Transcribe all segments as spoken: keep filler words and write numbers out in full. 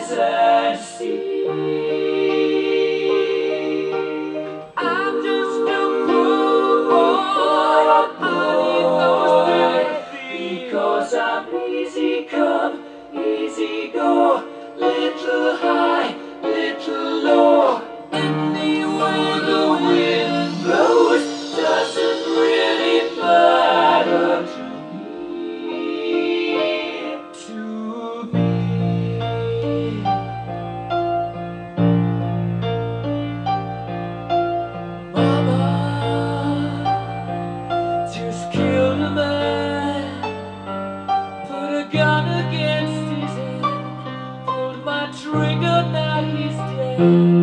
desert sea. I'm just a poor boy beneath those bare feet, because I'm easy come, easy go, little high, little low. Any way the wind blows doesn't really matter to me, to me. Mama just killed a man, put a gun against his head, pulled my trigger, now he's dead.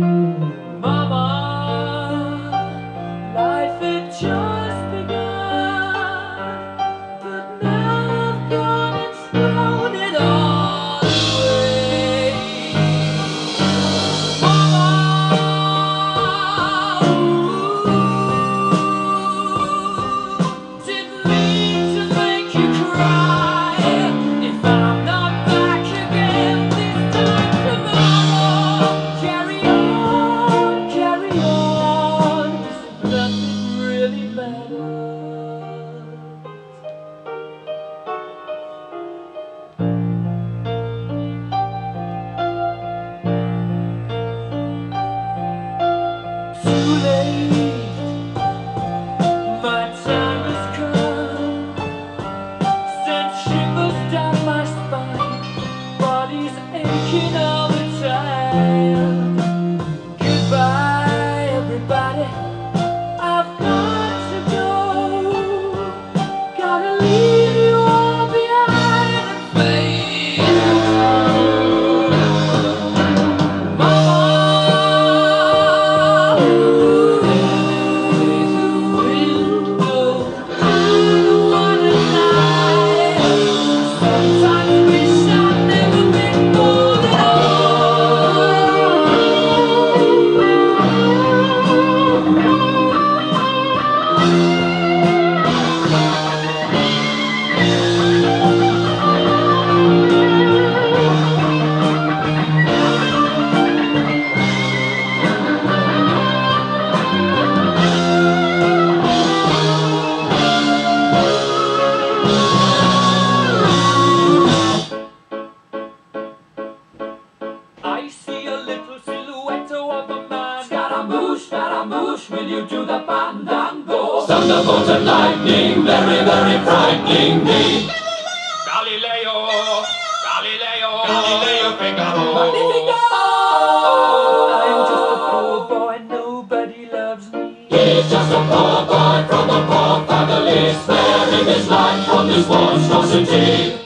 Life had just begun, but now I've gone and thrown it all away. Mama, ooh, didn't mean to make you cry. If I'm not back again this time tomorrow, carry on, carry on. Nothing really matters. Too late, my time has come. Sent shivers down my spine, body's aching all the time. Goodbye, everybody. I've got to go, gotta leave you all behind and fade out. Mama, ooh, there's a window, I'm the one at night. Sometimes wish I'd never been born at all. I see a little silhouette of a man. Scaramouche, Scaramouche, will you do the fandango? Thunderbolt and lightning, very, very frightening me. Galileo, Galileo, Galileo Figaro. Magnifico! I'm just a poor boy, nobody loves me. He's just a poor boy from a poor family, sparing his life from this monstrosity.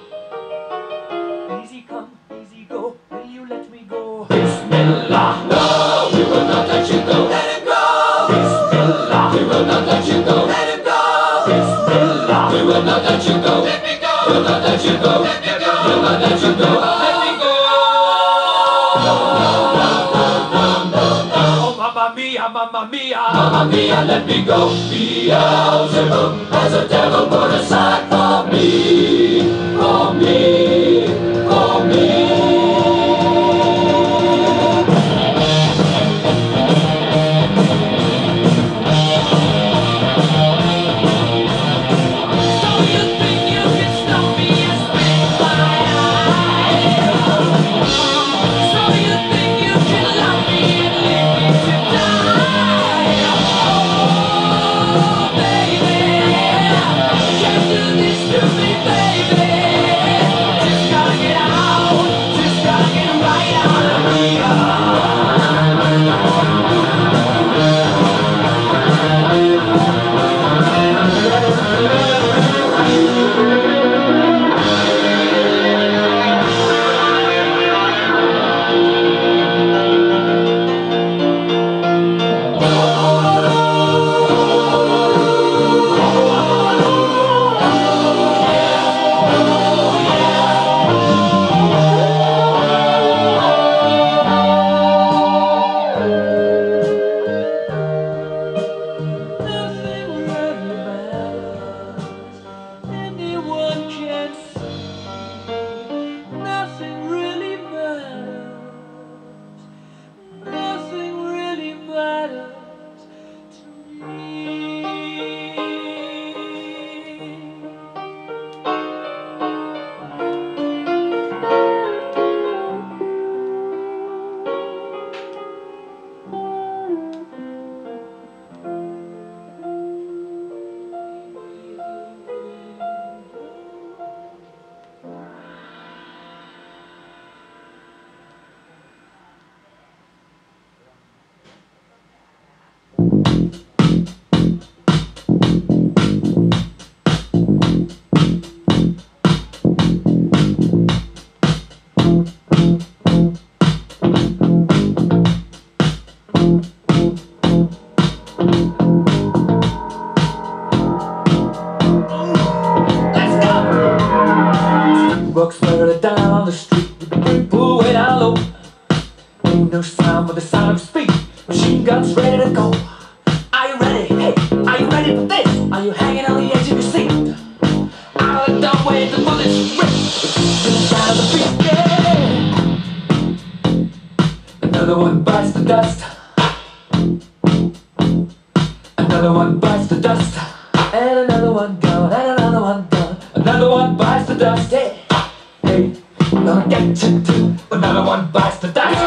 Easy come, easy go, will you let me go? Bismillah, no, we will not let you go. Let him go! Bismillah, we will not let you go. Let him go! Bismillah, we will not let you go. Let me go! We'll not let you go. Let me go! We'll not let you go. Let me go! No, no, no, no, no, no, no. Oh, mamma mia, mamma mia, mamma mia, let me go. Beelzebub has a devil put aside for me, for me, for me. Can't do walks merrily down the street with the people way down low. Ain't no sound but the sound of speed. Machine guns ready to go. Are you ready? Hey, are you ready for this? Are you hanging on the edge of your seat? Out of the doorway, the bullets rip to the sound of the beat. Yeah. Another one bites the dust. Another one bites the dust. And another one gone, and another one gone. Another one bites the dust. Yeah. Hey, gonna get you too. Another one bites the dust.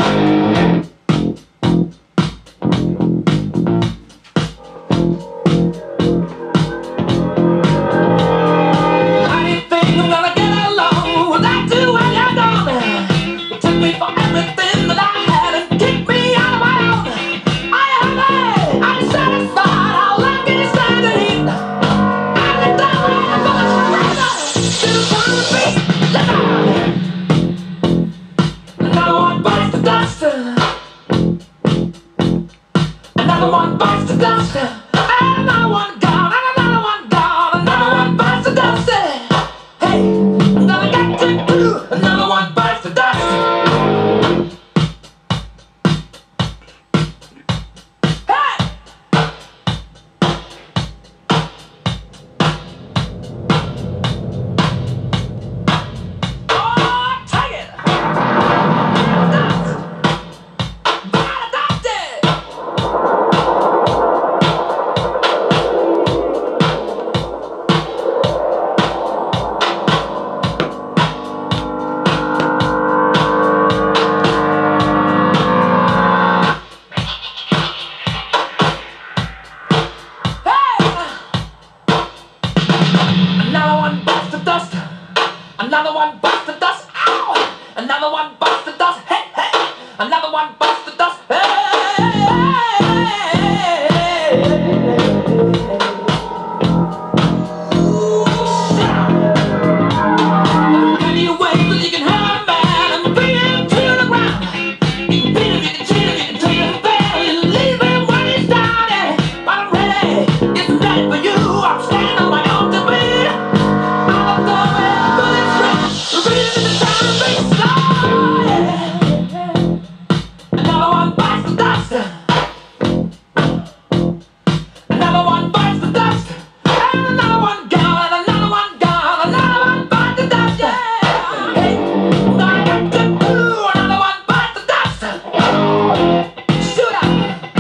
Another one bites the dust, and another one gone, and another one gone, another one bites the dust. Hey, another got to do, another one bites the dust. Hey! Oh, take it! Another one bites the dust, ow! Another one bites the dust, hey, hey! Another one bites the dust, hey! Can you wait till you can have a man and bring him to the ground? You can beat him, you can cheat him, you can treat him fair, you leave him when he's down, yeah. But I'm ready, it's ready for you, I'm standing on my own to be. Another one bites the dust. Another one bites the dust. And another one gone, and another one gone, another one bites the dust, yeah. Hey, I got to do, another one bites the dust. Shoot up.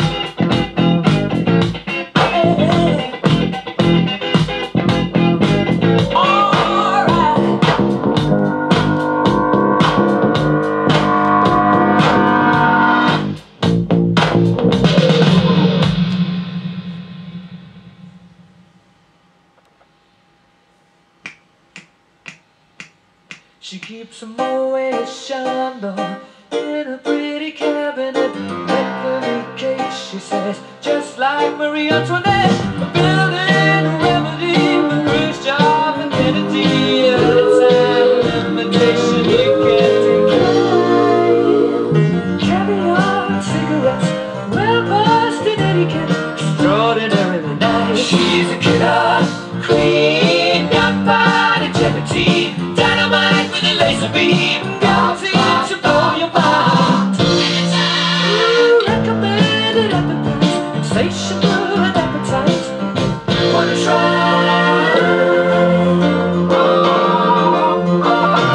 She keeps a Moet Chandon in a pretty cabinet. Every cake, she says, just like Marie Antoinette. A building a remedy for Khrushchev and Kennedy. It's an imitation you can't decline. Caviar and cigarettes, well-versed in etiquette, extraordinarily nice. She's a killer queen, gunpowder jeopardy. Dynamite with a laser beam, guilty to blow your mind. Recommended appetite, insatiable and appetite. Wanna try? Oh, oh,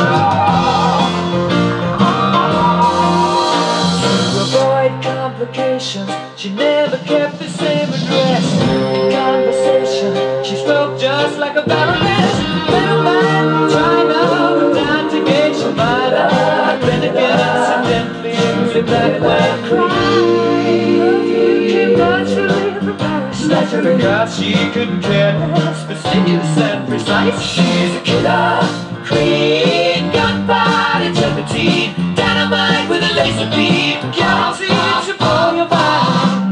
oh. To avoid complications, she never kept the same address. In conversation, she spoke just like a baroness. Middleman, China, put down to gauge your mind. I've been against and then things in black and white. You came naturally from Paris. Naturally, God, she couldn't care less. Fastidious and precise. She's a killer queen, gunpowder jeopardy. Dynamite with a laser beam, guilty to blow your mind.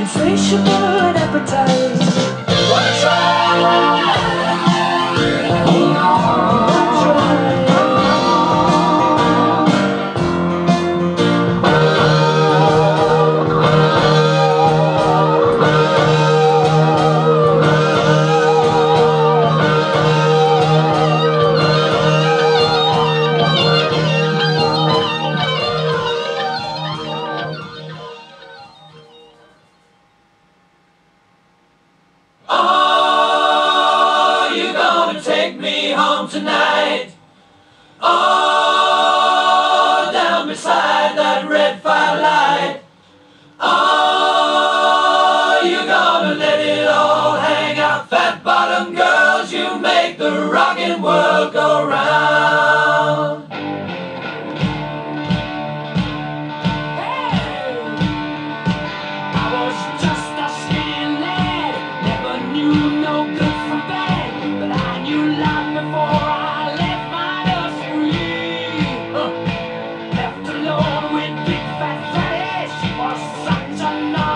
insatiable appetite. Wanna try? Oh, you gonna take me home tonight? Oh, down beside that red firelight. Oh, you gonna let it all hang out? Fat bottom girls, you make the rockin' world go round. Left alone with big fat fatty, she was such a